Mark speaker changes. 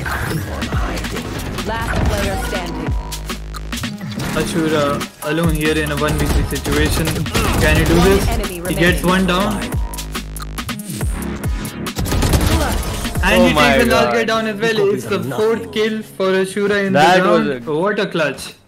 Speaker 1: Last player standing.
Speaker 2: Ashura alone here in a 1v3 situation. Can he do this? He gets one down. And he takes the last guy down as well. It's the 4th kill for Ashura in the round. What a clutch.